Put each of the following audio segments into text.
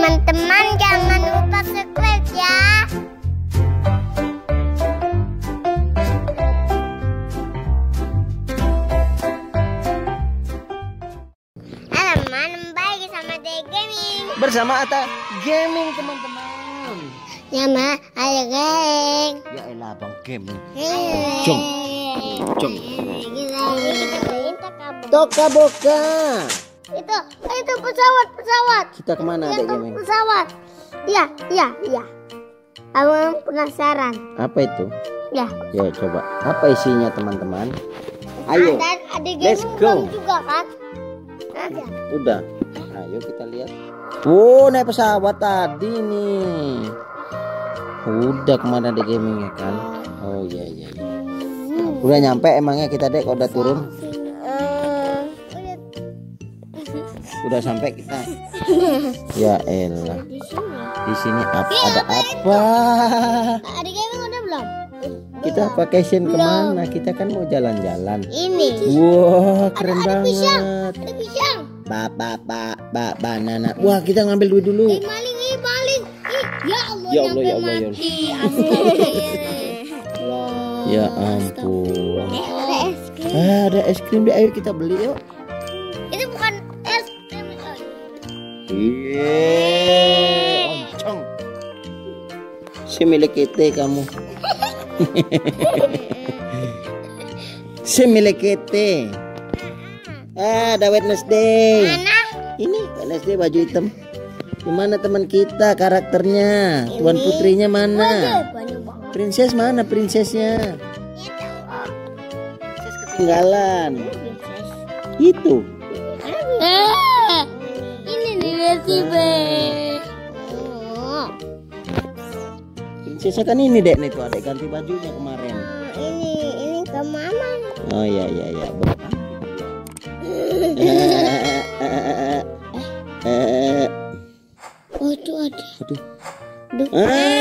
Teman-teman jangan lupa subscribe ya. Teman-teman baik sama Dek Gaming. Bersama Ata Gaming teman-teman. Ya ma, ayo geng. Ya elah bang Gaming. Cung. Cung. Toka boka. Itu pesawat. Kita kemana Dek Gaming? Pesawat. Iya. Abang penasaran. Apa itu? Ya. Ya coba. Apa isinya teman-teman? Ayo. Let's go. Juga kan? Ada. Udah. Ayo kita lihat. Oh, naik pesawat tadi nih. Udah kemana Dek Gaming ya kan? Oh iya. Udah nyampe emangnya kita Dek, udah turun? Udah sampai kita. Ya elah. Di sini ada apa? Adik Gaming udah belum? Kita vacation kemana? Kita kan mau jalan-jalan. Ini. Wah, keren Ada pisang. banget. Ada pisang. Banana. Wah, kita ngambil duit dulu. Maling. Ya Allah. Ya Allah. Ya ampun. Ada es krim di air, kita beli yuk. Itu bukan es krim. Oncong. Si milik kita kamu. Si milik kita. Ada Wednesday. Mana? Ini Wednesday baju hitam. Gimana teman kita karakternya? Tuan putrinya mana? Banyak banget. Princess mana prinsesnya? Ketinggalan. Itu. Ini nih tiba. Prinsesnya kan ini Dek, nih tuh adek ganti bajunya kemarin. Ini ke mama. Oh iya. Oh itu ada. Aduh. Ini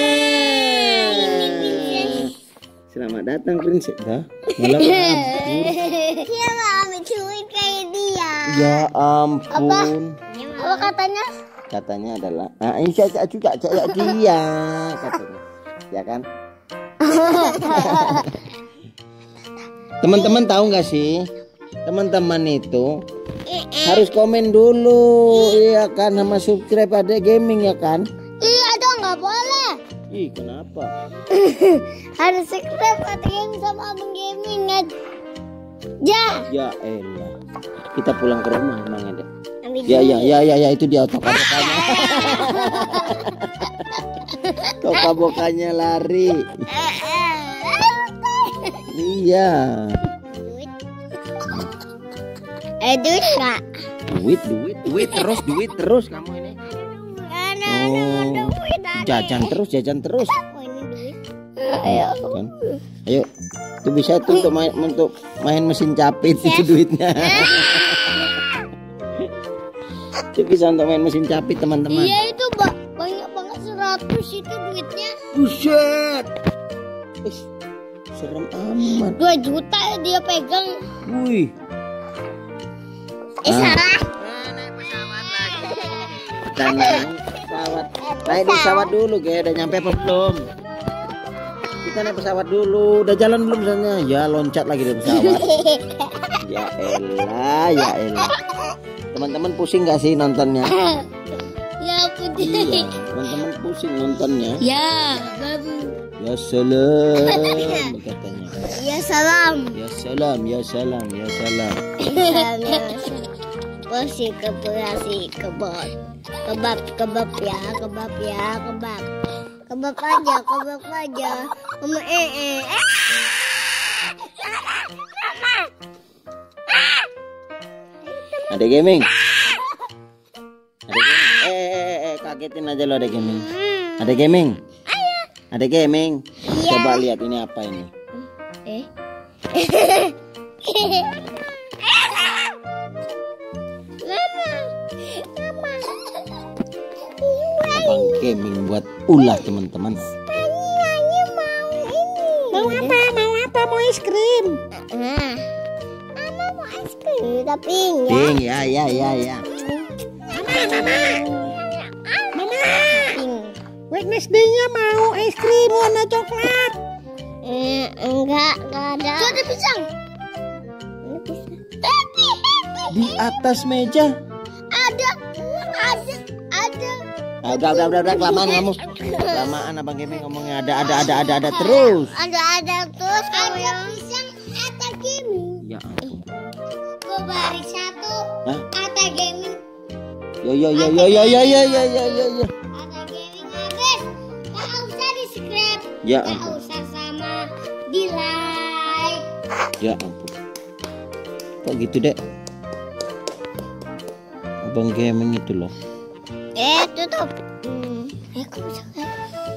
princess. Selamat datang princess. Dah. Malah kabur. Dia mau ambil duit kayak dia. Ya ampun. Apa katanya? Katanya adalah ini saya juga dia katanya. Ya kan? Teman-teman tahu nggak sih? Teman-teman itu harus komen dulu, iya kan, sama subscribe Adek Gaming ya kan? Iya dong, nggak boleh. Ih kenapa? Harus subscribe Adek Gaming sama Abang Gaming ya. Ya elah. Kita pulang ke rumah emangnya Dek. Ya itu dia toka-bokanya. Toka-bokanya lari. Iya. Duit nggak? Duit terus kamu ini. Oh, jajan terus. Oh ini duit. Kan? Ayo, itu bisa tuh untuk main mesin capit itu duitnya. Itu bisa untuk main mesin capit teman-teman. Iya itu banyak banget 100 itu duitnya. Buset. Serem amat. 2 juta dia pegang. Wih. Salah. Naik pesawat lagi. Kita naik pesawat. Naik di pesawat dulu, kayak udah nyampe apa belum? Kita naik pesawat dulu. Udah jalan belum sana? Ya loncat lagi di pesawat. Ya elah. Teman-teman pusing gak sih nontonnya? Ya putih. Iya, teman-teman pusing nontonnya. Ya, babu. Ya salam katanya. Ya salam. Ya salam. Posisi kebab ya. Kebab aja. Mama Adek Gaming. Kagetin aja lo Adek Gaming. Adek Gaming. Adek Gaming. Iya. Coba lihat ini apa ini. Abang Gaming buat ulah teman-teman. Mau apa? Mau es krim. Mama mau es krim tapi Ding, ya. Mama. Wednesday-nya mau es krim warna coklat. Enggak ada. Tuh ada pisang. Ini pisang. Di atas meja. Ada. Udah kelamaan kamu. Kelamaan Abang Gaming ngomongnya ada terus. Ada terus kalau yang pisang Ata Gaming. Ya. Gue balik satu. Hah? Ata Gaming. Yo. Ata Gaming habis. Gak usah di subscribe. Ya Gak ampun. usah sama di like. Ya ampun. Kok gitu, Dek? Abang Gaming itu loh. Tutup. Aku bisa kan?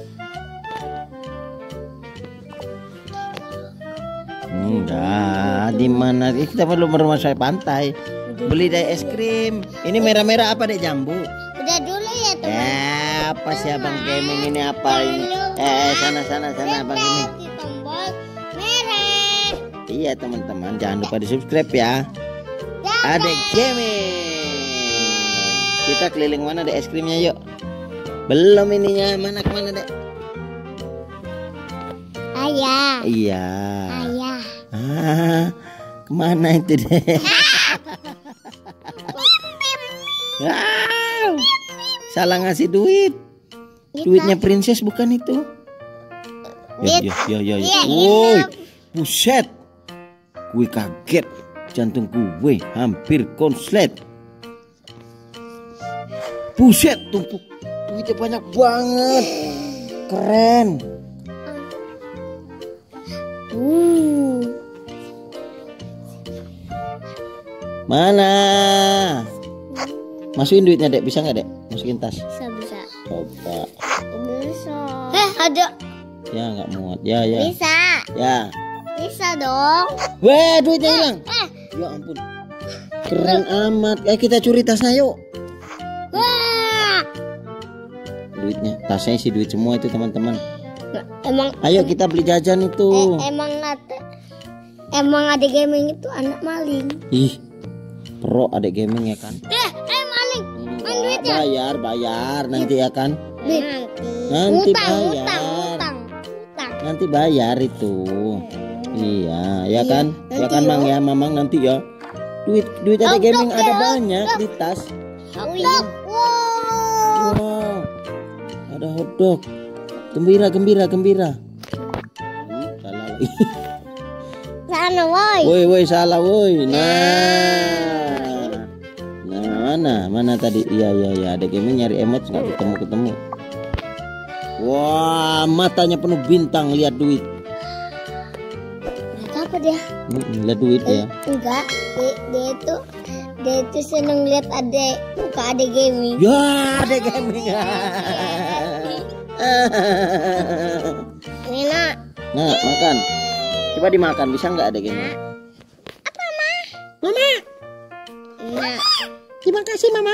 Enggak, di mana? Kita perlu berumah saya pantai. Beli dari es krim. Ini merah-merah apa, Dek? Jambu. Udah dulu ya teman. Apa sih Abang Gaming ini apa ini? Sana Abang Gaming. Di tombol merah. Iya teman-teman, jangan lupa di subscribe ya. Adek Gaming. Kita keliling mana deh es krimnya yuk. Belum ininya, mana kemana Dek? Ayah. Iya. Ayah. Kemana itu Dek? Salah ngasih duit. Duitnya princess bukan itu. Ya. Woi, buset. Gue kaget. Jantung gue hampir konslet. Buset, tumpuk. Duitnya banyak banget. Keren. Mana? Masukin duitnya Dek, bisa nggak Dek? Masukin tas. Bisa. Coba. Bisa. Ada. Ya nggak muat. Ya. Bisa. Ya. Bisa dong. Weh, duitnya hilang. Ya ampun. Keren amat. Kita curi tasnya yuk. Wah. Duitnya, tasnya isi duit semua itu teman-teman. Emang. Ayo kita beli jajan itu. Emang Adek Gaming itu anak maling. Ih, pro Adek Gaming ya kan. Maling. Main duitnya. Bayar nanti ya kan. Nanti Bayar. Utang. Nanti bayar itu. Iya, ya kan? Ya kan Mang ya, Mamang nanti ya. Duit Adek Gaming ada banyak di tas. Wow. Ada hotdog. Gembira. Salah lagi. Sana woi. Woi, salah woi. Nah, mana tadi? Iya. Adek Gaming nyari emot nggak ketemu. Wah, matanya penuh bintang lihat duit. Apa dia? Lihat duit ya. Enggak, dia itu seneng lihat muka Adek Gaming. Ya, Adek Gaming. Ini nak. Nah, makan. Coba dimakan, bisa nggak Adek Gaming? Apa mah? Mama, Nah. terima kasih Mama.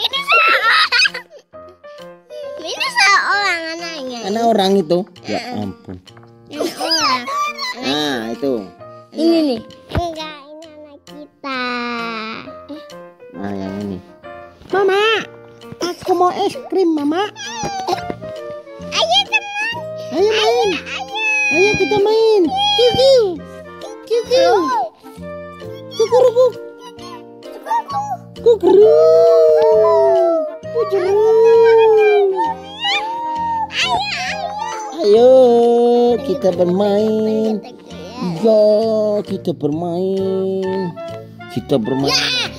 Ini salah orang anaknya. Anak orang itu. Ya ampun. Ini orang. Nah, itu. Ini nih. Enggak, ini anak kita. Nah, yang ini. Mama, aku mau es krim Mama. Ayo teman. Ayo main. Ayo kita main. Kiu. Kukurukuk. Kukuru. Ayo, kita bermain. Ya, kita bermain. Kita bermain.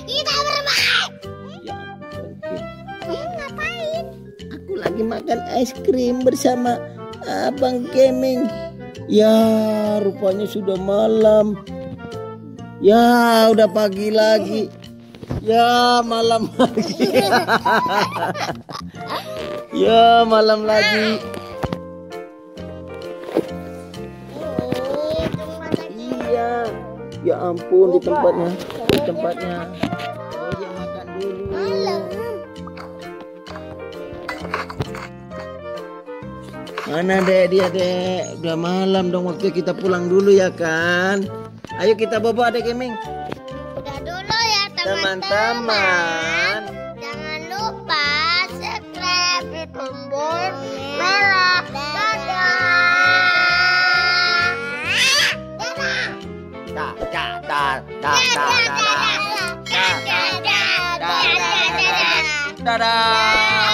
Ya, oke. Kamu ngapain? Aku lagi makan es krim bersama Abang Gaming. Ya, rupanya sudah malam. Ya, udah pagi lagi. Ya, malam lagi. Ya, malam lagi. Iya. Ya ampun, di tempatnya. Oh, ya makan dulu. Mana Dek, dia Dek? Udah malam dong, waktu kita pulang dulu ya kan? Ayo kita bobo Adek Gaming. Udah dulu ya teman-teman. Jangan lupa subscribe di tombol Dadah.